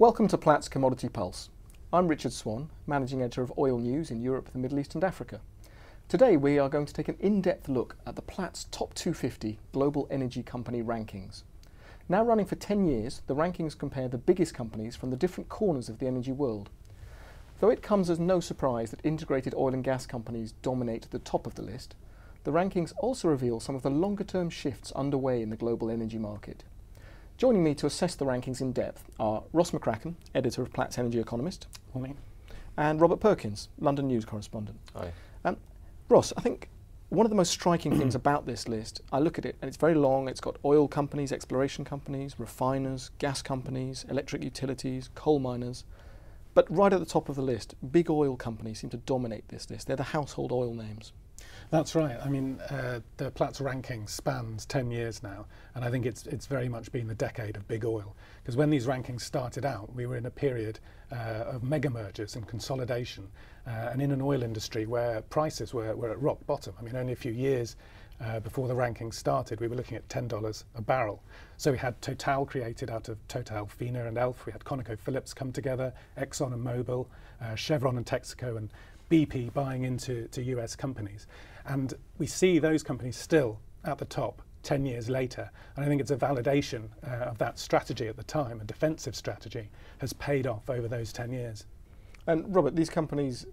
Welcome to Platts Commodity Pulse. I'm Richard Swann, Managing Editor of Oil News in Europe, the Middle East and Africa. Today we are going to take an in-depth look at the Platts Top 250 Global Energy Company Rankings. Now running for 10 years, the rankings compare the biggest companies from the different corners of the energy world. Though it comes as no surprise that integrated oil and gas companies dominate the top of the list, the rankings also reveal some of the longer-term shifts underway in the global energy market. Joining me to assess the rankings in depth are Ross McCracken, editor of Platts Energy Economist. Morning. And Robert Perkins, London News correspondent. Hi. Ross, I think one of the most striking things about this list, I look at it and it's very long, it's got oil companies, exploration companies, refiners, gas companies, electric utilities, coal miners, but right at the top of the list, big oil companies seem to dominate this list. They're the household oil names. That's right. I mean, the Platts ranking spans 10 years now, and I think it's very much been the decade of big oil. Because when these rankings started out, we were in a period of mega mergers and consolidation, and in an oil industry where prices were at rock bottom. I mean, only a few years before the rankings started, we were looking at $10 a barrel. So we had Total created out of Total, Fina and Elf. We had ConocoPhillips come together, Exxon and Mobil, Chevron and Texaco, and BP buying into US companies. And we see those companies still at the top 10 years later. And I think it's a validation of that strategy at the time, a defensive strategy, has paid off over those 10 years. And Robert, these companies,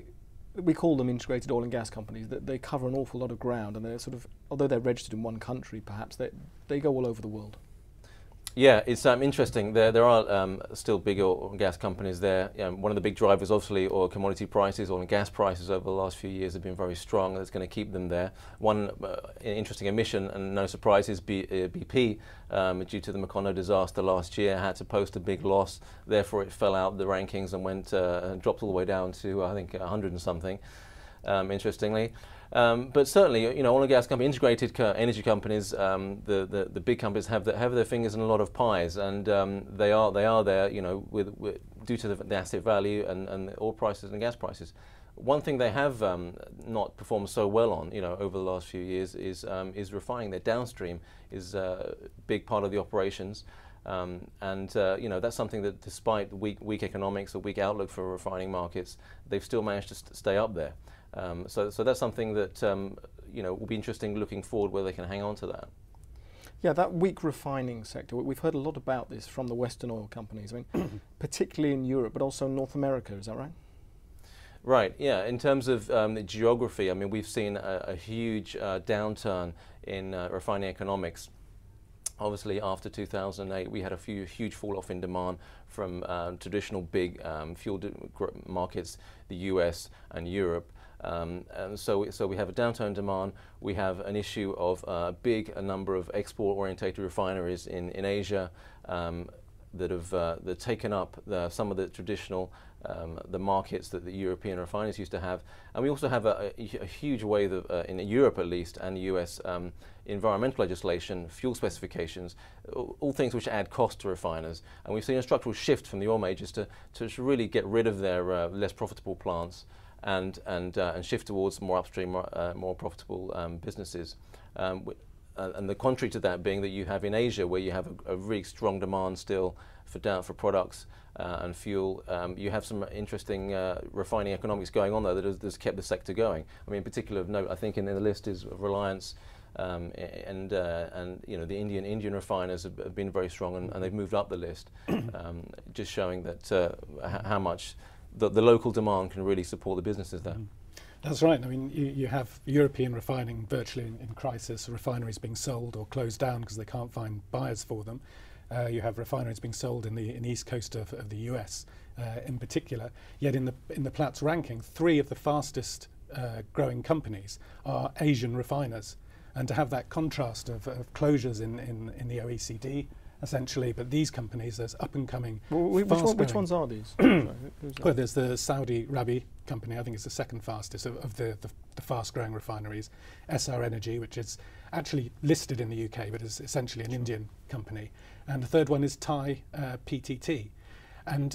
we call them integrated oil and gas companies, that they cover an awful lot of ground, and they're sort of, although they're registered in one country perhaps, they go all over the world. Yeah, it's interesting. There are still big oil and gas companies there. One of the big drivers, obviously, oil commodity prices, oil and gas prices over the last few years have been very strong. That's going to keep them there. One interesting omission, and no surprise, is BP, due to the McCracken disaster last year, had to post a big loss. Therefore, it fell out the rankings and went and dropped all the way down to, I think, 100 and something. Interestingly. But certainly, oil and gas companies, integrated energy companies, the big companies have their fingers in a lot of pies, and they are there, due to the asset value and the oil prices and gas prices. One thing they have not performed so well on, over the last few years is refining. Their downstream is a big part of the operations. That's something that, despite weak economics or weak outlook for refining markets, they've still managed to stay up there. So that's something that will be interesting looking forward, where they can hang on to that. Yeah, that weak refining sector, we've heard a lot about this from the Western oil companies, I mean, particularly in Europe, but also North America, is that right? Right, yeah. In terms of the geography, I mean, we've seen a huge downturn in refining economics. Obviously, after 2008, we had a huge fall-off in demand from traditional big fuel markets, the US and Europe. And so we have a downturn in demand. We have an issue of a number of export-orientated refineries in Asia that have taken up some of the traditional the markets that the European refiners used to have. And we also have a huge wave of, in Europe at least, and the US, environmental legislation, fuel specifications, all things which add cost to refiners. And we've seen a structural shift from the oil majors to really get rid of their less profitable plants and shift towards more upstream, more profitable businesses. And the contrary to that being that you have in Asia, where you have a really strong demand still for products and fuel. You have some interesting refining economics going on there that has kept the sector going. I mean, in particular of note, I think in the list is Reliance, and the Indian refiners have been very strong, and they've moved up the list, just showing that how much the local demand can really support the businesses there. That's right. I mean, you have European refining virtually in crisis, refineries being sold or closed down because they can't find buyers for them. You have refineries being sold in the east coast of the US in particular. Yet in the Platts ranking, 3 of the fastest growing companies are Asian refiners. And to have that contrast of closures in the OECD, essentially, but these companies, there's up and coming. Well, which ones are these? Well, there's the Saudi Rabi company. I think it's the second fastest of the fast growing refineries. SR Energy, which is actually listed in the UK, but is essentially an Indian company. And the third one is Thai PTT. And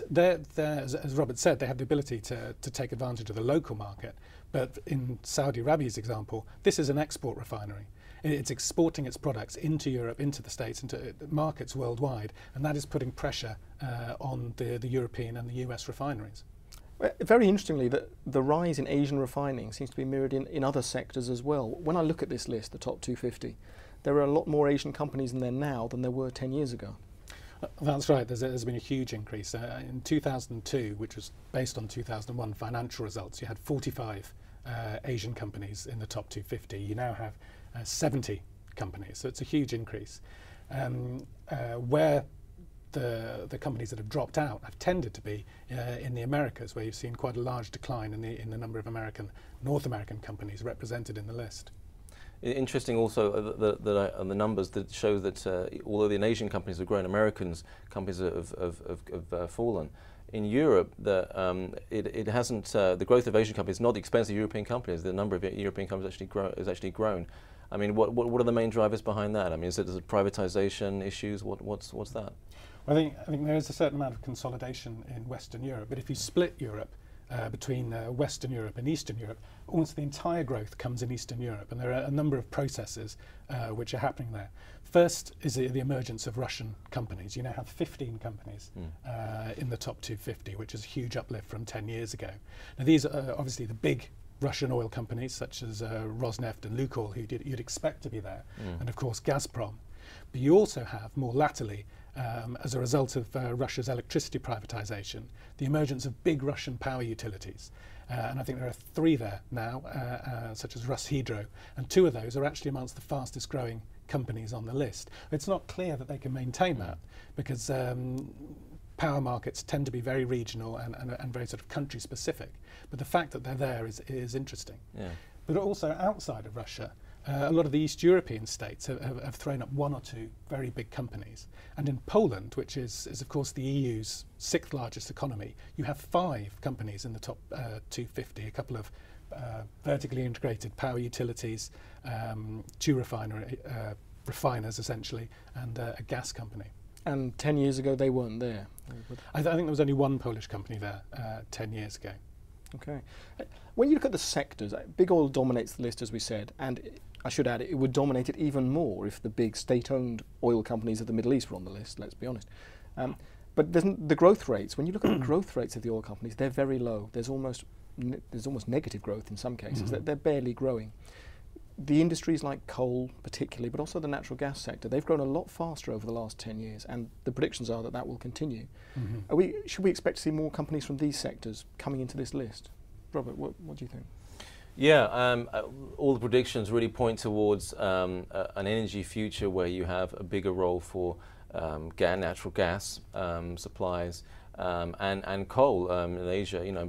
as Robert said, they have the ability to take advantage of the local market. But in Saudi Arabia's example, this is an export refinery. It's exporting its products into Europe, into the States, into markets worldwide, and that is putting pressure on the European and the US refineries. Very interestingly, the rise in Asian refining seems to be mirrored in other sectors as well. When I look at this list, the top 250, there are a lot more Asian companies in there now than there were 10 years ago. That's right. There's been a huge increase. In 2002, which was based on 2001 financial results, you had 45 Asian companies in the top 250. You now have 70 companies, so it's a huge increase. Where the companies that have dropped out have tended to be in the Americas, where you've seen quite a large decline in the number of North American companies represented in the list. Interesting also the numbers that show that although the Asian companies have grown, Americans companies have fallen. In Europe, it hasn't. The growth of Asian companies, not the expense of European companies. The number of European companies has actually grown. I mean, what are the main drivers behind that? I mean, is it privatization issues? What's that? I think there is a certain amount of consolidation in Western Europe, but if you split Europe between Western Europe and Eastern Europe, almost the entire growth comes in Eastern Europe, and there are a number of processes which are happening there. First is the emergence of Russian companies. You now have 15 companies in the top 250, which is a huge uplift from 10 years ago. Now these are obviously the big Russian oil companies such as Rosneft and Lukoil, who you'd expect to be there, and of course Gazprom. But you also have, more latterly, as a result of Russia's electricity privatization, the emergence of big Russian power utilities. And I think there are 3 there now, such as Rushydro, and 2 of those are actually amongst the fastest growing companies on the list. It's not clear that they can maintain that, because power markets tend to be very regional and very sort of country specific. But the fact that they're there is interesting. Yeah. But also outside of Russia, a lot of the East European states have thrown up 1 or 2 very big companies. And in Poland, which is of course the EU's 6th largest economy, you have 5 companies in the top 250, a couple of vertically integrated power utilities, 2 refiners essentially, and a gas company. And 10 years ago they weren't there? I think there was only 1 Polish company there 10 years ago. Okay. When you look at the sectors, big oil dominates the list, as we said, and I should add it would dominate it even more if the big state-owned oil companies of the Middle East were on the list, let's be honest. But the growth rates, when you look at the growth rates of the oil companies, they're very low. There's almost negative growth in some cases. They're barely growing. The industries like coal particularly, but also the natural gas sector, they've grown a lot faster over the last 10 years, and the predictions are that will continue. Should we expect to see more companies from these sectors coming into this list? Robert, what do you think? Yeah, all the predictions really point towards an energy future where you have a bigger role for natural gas supplies and coal in Asia. You know,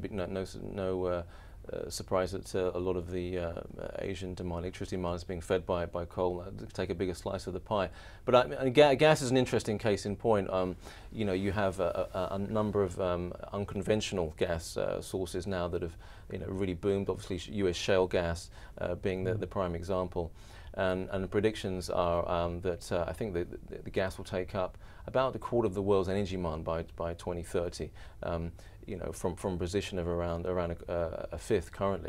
no surprise that a lot of the Asian electricity demand is being fed by coal to take a bigger slice of the pie. But gas is an interesting case in point. You know, you have a number of unconventional gas sources now that have really boomed. Obviously, U.S. shale gas being the prime example. And the predictions are that I think the gas will take up about a quarter of the world's energy demand by 2030. You know, from a position of around a fifth currently.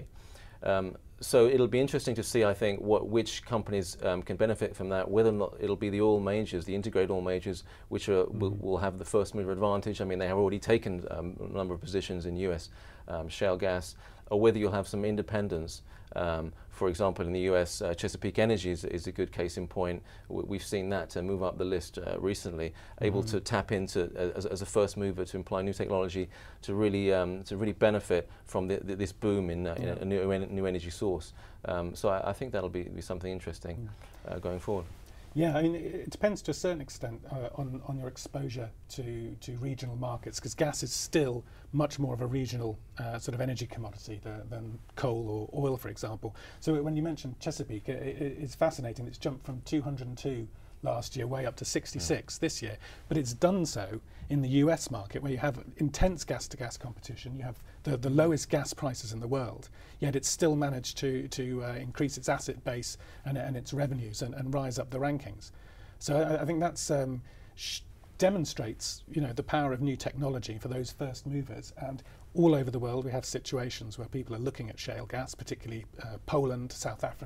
So it'll be interesting to see, I think, which companies can benefit from that, whether or not it'll be the oil majors, the integrated oil majors, which will have the first mover advantage. I mean, they have already taken a number of positions in US shale gas, or whether you'll have some independents. For example, in the US, Chesapeake Energy is a good case in point. We've seen that move up the list recently, able to tap into as a first mover to imply new technology to really benefit from this boom in a new energy source. So I think that'll be something interesting going forward. Yeah, I mean, it depends to a certain extent on your exposure to regional markets, because gas is still much more of a regional sort of energy commodity than coal or oil, for example. So when you mentioned Chesapeake, it's fascinating. It's jumped from 202 last year way up to 66 this year, but it's done so in the US market, where you have intense gas-to-gas competition. You have the lowest gas prices in the world, yet it's still managed to increase its asset base and its revenues and rise up the rankings. So I think that's demonstrates the power of new technology for those first movers. And all over the world we have situations where people are looking at shale gas, particularly Poland, South Africa,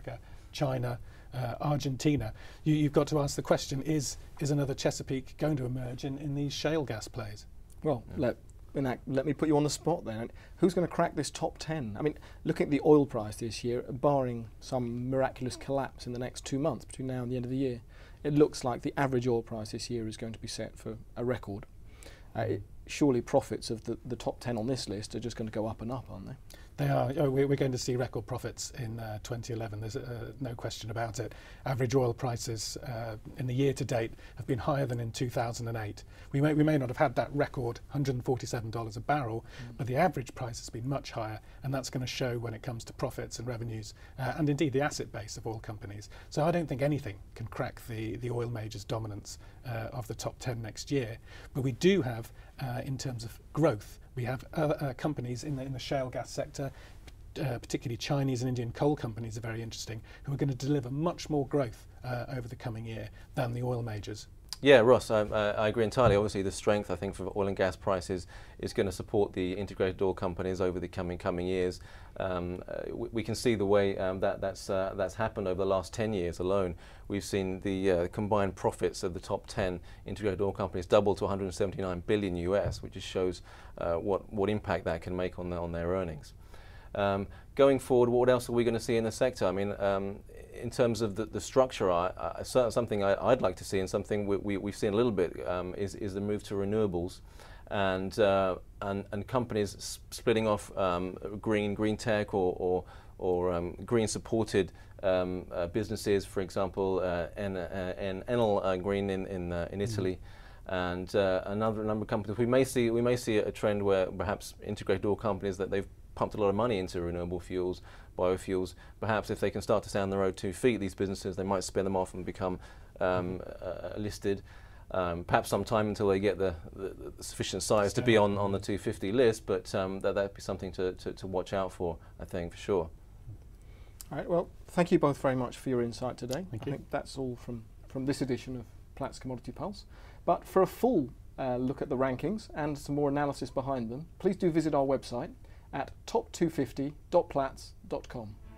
China, Argentina. You've got to ask the question, is another Chesapeake going to emerge in these shale gas plays? Well, let me put you on the spot then. Who's going to crack this top 10? I mean, looking at the oil price this year, barring some miraculous collapse in the next 2 months between now and the end of the year, it looks like the average oil price this year is going to be set for a record. Surely profits of the top 10 on this list are just going to go up and up, aren't they? They are. We're going to see record profits in 2011. There's no question about it. Average oil prices in the year to date have been higher than in 2008. We may not have had that record $147 a barrel, but the average price has been much higher, and that's going to show when it comes to profits and revenues, and indeed the asset base of oil companies. So I don't think anything can crack the oil majors' dominance of the top 10 next year. But we do have, in terms of growth, we have companies in the shale gas sector, particularly Chinese and Indian coal companies are very interesting, who are going to deliver much more growth over the coming year than the oil majors. Yeah, Ross, I agree entirely. Obviously, the strength, I think, for oil and gas prices is going to support the integrated oil companies over the coming years. We can see the way that's happened over the last 10 years alone. We've seen the combined profits of the top 10 integrated oil companies double to 179 billion US, which just shows what impact that can make on their earnings. Going forward, what else are we going to see in the sector? I mean, in terms of the structure, something I'd like to see, and something we've seen a little bit, is the move to renewables, and companies splitting off green tech or green supported businesses. For example, Enel Green in Italy. And a number of companies. We may see a trend where perhaps integrated oil companies that they've pumped a lot of money into renewable fuels, biofuels. Perhaps if they can start to stay on their own 2 feet, these businesses, they might spin them off and become listed. Perhaps some time until they get the sufficient size to be on the 250 list, but that'd be something to watch out for, I think, for sure. All right, well, thank you both very much for your insight today. Thank you. I think that's all from this edition of Platts Commodity Pulse. But for a full look at the rankings and some more analysis behind them, please do visit our website at top250.platts.com.